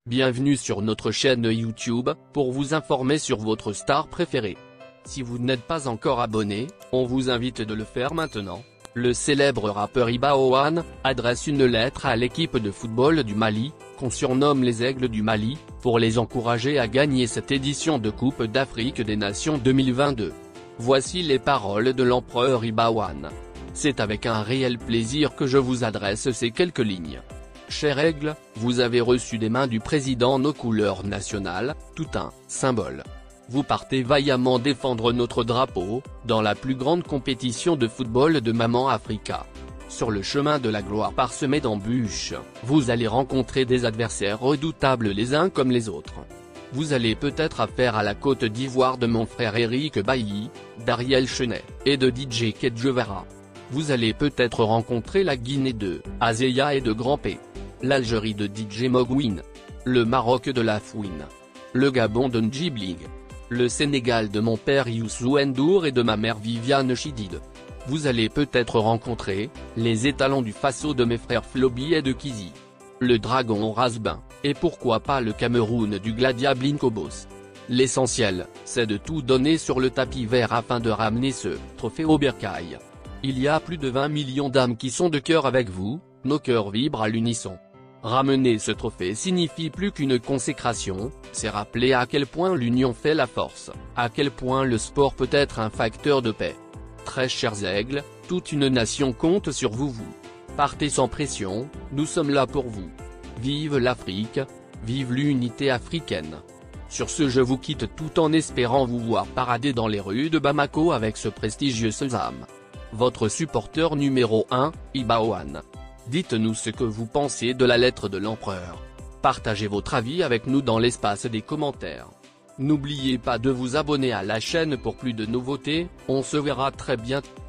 Bienvenue sur notre chaîne YouTube, pour vous informer sur votre star préférée. Si vous n'êtes pas encore abonné, on vous invite de le faire maintenant. Le célèbre rappeur Iba Owane adresse une lettre à l'équipe de football du Mali, qu'on surnomme les Aigles du Mali, pour les encourager à gagner cette édition de Coupe d'Afrique des Nations 2022. Voici les paroles de l'empereur Iba Owane. C'est avec un réel plaisir que je vous adresse ces quelques lignes. Cher Aigle, vous avez reçu des mains du président nos couleurs nationales, tout un symbole. Vous partez vaillamment défendre notre drapeau, dans la plus grande compétition de football de Maman Africa. Sur le chemin de la gloire parsemé d'embûches, vous allez rencontrer des adversaires redoutables les uns comme les autres. Vous allez peut-être affaire à la Côte d'Ivoire de mon frère Eric Bailly, d'Ariel Chenet, et de DJ Kedjevara. Vous allez peut-être rencontrer la Guinée de Azeya et de Grand P. L'Algérie de DJ Mogwin. Le Maroc de la Fouine. Le Gabon de Njibling. Le Sénégal de mon père Youssou N'Dour et de ma mère Viviane Chidid. Vous allez peut-être rencontrer les étalons du Faso de mes frères Flobi et de Kizi. Le Dragon Rasbin, et pourquoi pas le Cameroun du Gladia Blinkobos. L'essentiel, c'est de tout donner sur le tapis vert afin de ramener ce trophée au bercail. Il y a plus de 20 millions d'âmes qui sont de cœur avec vous, nos cœurs vibrent à l'unisson. Ramener ce trophée signifie plus qu'une consécration, c'est rappeler à quel point l'union fait la force, à quel point le sport peut être un facteur de paix. Très chers aigles, toute une nation compte sur vous. Partez sans pression, nous sommes là pour vous. Vive l'Afrique, vive l'unité africaine. Sur ce, je vous quitte tout en espérant vous voir parader dans les rues de Bamako avec ce prestigieux sésame. Votre supporter numéro 1, Iba Owane. Dites-nous ce que vous pensez de la lettre de l'empereur. Partagez votre avis avec nous dans l'espace des commentaires. N'oubliez pas de vous abonner à la chaîne pour plus de nouveautés, on se verra très bientôt.